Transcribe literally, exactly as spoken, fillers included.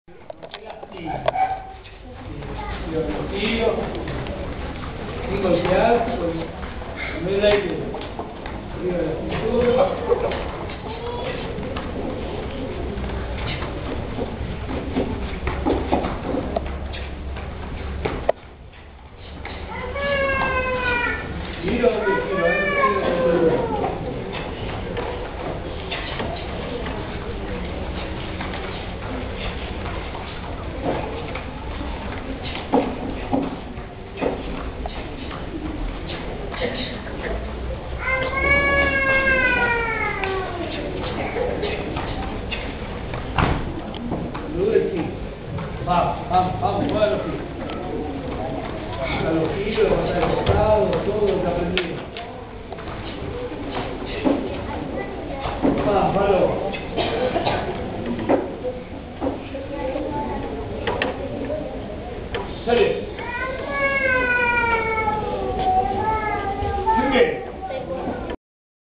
y, y, y los tiros, sin golpear, con, con el aire arriba de la cintura. Tiro donde quiero, ¿eh? Vamos, vamos, vamos, mueve los pies. A los giros, a los costados, todo lo que aprendí. Vamos, palo. Sale. Sigue.